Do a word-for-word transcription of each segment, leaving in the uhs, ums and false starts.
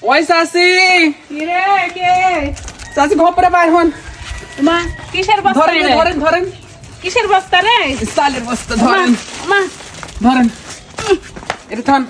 ওই চাচি কি রে কে চাচি ঘপরে বাইর হন। মা কিসের বস্তা ধরেন রে? ধরেন ধরেন কিসের বস্তা রে? চালের বস্তা ধরেন মা ধরেন এটা ধন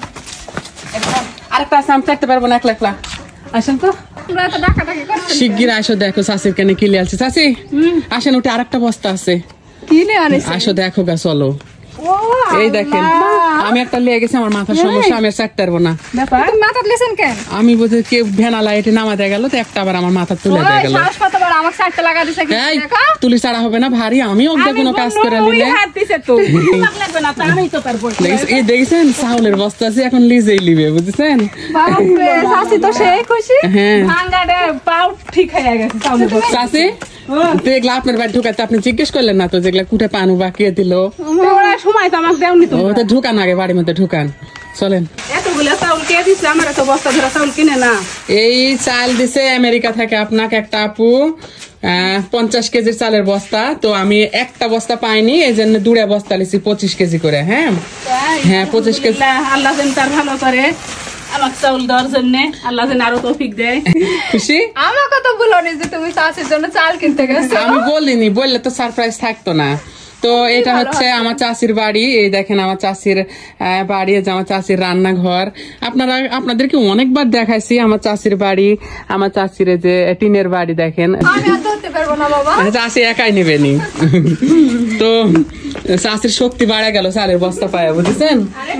আরেকটা আছে আমি চাইতে পারবো না একলা একলা আসেন তো তোমরা তো ডাকা ডাকি করছিস শিগগির আসো দেখো চাচির কেন কিলে আছে চাচি আসেন ওটা আরেকটা বস্তা আছে কি নে আনিস আসো দেখো গা চলো ও এই দেখেন আমি একটা লেগে গেছে আমার মাথার সমস্যা আমি চাইতে পারবো না ব্যাপার তুমি মাথা লেছেন কেন? আমি বুঝে কেউ ভ্যানালা এটা নামা দেয়া গেল তো একটা আবার আমার মাথা তুলে দেয়া গেল সাহস কতবার আমাকে সাইডটা লাগা দিছে কি এই দেখো তুলি ছাড়া হবে না ভারী আমি অজ্ঞা কোনো কাজ করে নিলে হাত দিছে তো লাগবে না তা আমি তো পারবো এই দেখছেন চাউলের বস্তা আছে এখন লিজেই লিবে বুঝছেন বাবা রে শাসি তো সেই খুশি হ্যাঁ ভাঙ্গাড়ে পাউ ঠিক হয়ে গেছে চাউলের বস্তা চাচি তো এগুলা আপনার বাড়ি ঢুকাতে আপনি জিজ্ঞেস করলেন না তো যেগুলা কুটে পানু বাকিয়ে দিল ওরা সময় তো আমাকে দেওনি তো ও তো ঢুকান আগে বাড়ির মধ্যে ঢুকান চলেন এতগুলো চাউল কে দিছে আমার তো বস্তা ধরা চাউল কিনে না এই চাল দিছে আমেরিকা থেকে আপনাকে একটা আপু পঞ্চাশ কেজির চালের বস্তা তো আমি একটা বস্তা পাইনি এই জন্য দুটা বস্তা লিছি পঁচিশ কেজি করে হ্যাঁ হ্যাঁ পঁচিশ কেজি আল্লাহ যেন তার ভালো করে আমাকে চাউল দেওয়ার জন্য আল্লাহ যেন আরো তৌফিক দেয় খুশি আমাকে তো বলোনি যে তুমি চাষের জন্য চাল কিনতে গেছো আমি বলিনি বললে তো সারপ্রাইজ থাকতো না তো এটা হচ্ছে আমার চাচির বাড়ি এই দেখেন আমার চাচির বাড়ি আমার চাচির রান্নাঘর আপনারা আপনাদেরকে অনেকবার দেখাইছি আমার চাচির বাড়ি আমার চাচির যে টিনের বাড়ি দেখেন চাচি একাই নেবেনি তো চাচির শক্তি বাড়া গেল চালের বস্তা পায়া বুঝেছেন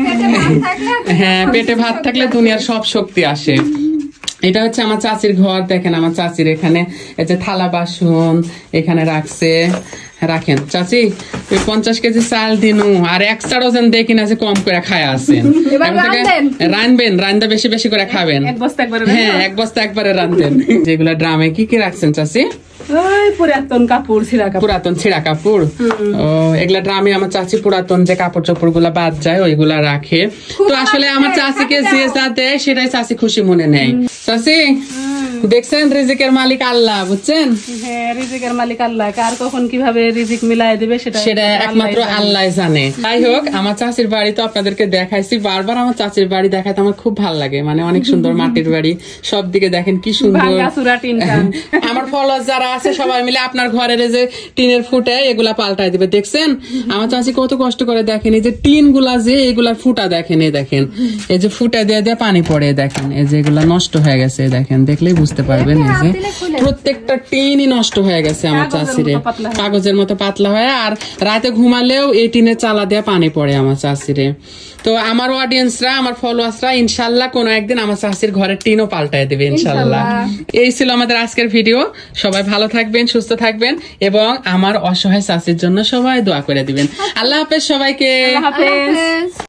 হ্যাঁ পেটে ভাত থাকলে দুনিয়ার সব শক্তি আসে এটা হচ্ছে আমার চাচির ঘর দেখেন আমার চাচির এখানে এই যে থালা বাসন এখানে রাখছে রাখেন চাচি ওই পঞ্চাশ কেজি চাল দিনু আর একশো ডজন দেখি না যে কম করে খায় আছেন রানবেন রান্দা বেশি বেশি করে খাবেন হ্যাঁ এক বস্তা একবারে রান্ধবেন যেগুলা ড্রামে কি কি রাখছেন চাচি পুরাতন কাপড় ছিঁড়া পুরাতন ছিঁড়া কাপড় ও এগুলা ড্রামে আমার চাচি পুরাতন যে কাপড় চোপড় গুলা বাদ যায় ওইগুলা রাখে তো আসলে আমার চাচিকে যে যা দেয় সেটাই চাচি খুশি মনে নেয় চাচি দেখছেন রিজিকের মালিক আল্লাহ বুঝছেন হ্যাঁ রিজিকের মালিক আল্লাহ কার কখন কিভাবে রিজিক মিলাই দিবে সেটা সেটা একমাত্র আল্লাহ জানে যাই হোক আমার চাচির বাড়ি তো আপনাদেরকে দেখাইছি বারবার আমার চাচির বাড়ি দেখাতে আমার খুব ভালো লাগে মানে অনেক সুন্দর মাটির বাড়ি সব দিকে দেখেন কি সুন্দর আমার ফলোয়ার যারা আছে সবাই মিলে আপনার ঘরের যে টিনের ফুটে এগুলা পাল্টাই দিবে দেখছেন আমার চাচি কত কষ্ট করে দেখেন এই যে টিন গুলা যে এগুলার ফুটা দেখেন এই দেখেন এই যে ফুটা দিয়ে দিয়ে পানি পড়ে দেখেন এই যে এগুলা নষ্ট হয়ে গেছে দেখেন দেখলেই বুঝতে পারবেন এই যে প্রত্যেকটা টিনই নষ্ট হয়ে গেছে আমার চাচিরে কাগজের মতো পাতলা হয়ে আর রাতে ঘুমালেও এই টিনের চালা দিয়ে পানি পড়ে আমার চাচিরে তো আমার অডিয়েন্সরা আমার ফলোয়ার্সরা ইনশাল্লাহ কোনো একদিন আমার চাচির ঘরের টিনও পাল্টায় দেবে ইনশাল্লাহ এই ছিল আমাদের আজকের ভিডিও সবাই ভালো থাকবেন সুস্থ থাকবেন এবং আমার অসহায় চাচির জন্য সবাই দোয়া করে দিবেন আল্লাহ হাফেজ সবাইকে।